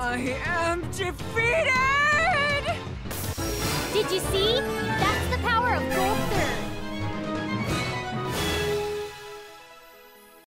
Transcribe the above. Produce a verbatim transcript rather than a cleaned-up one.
I am defeated! Did you see? That's the power of gold.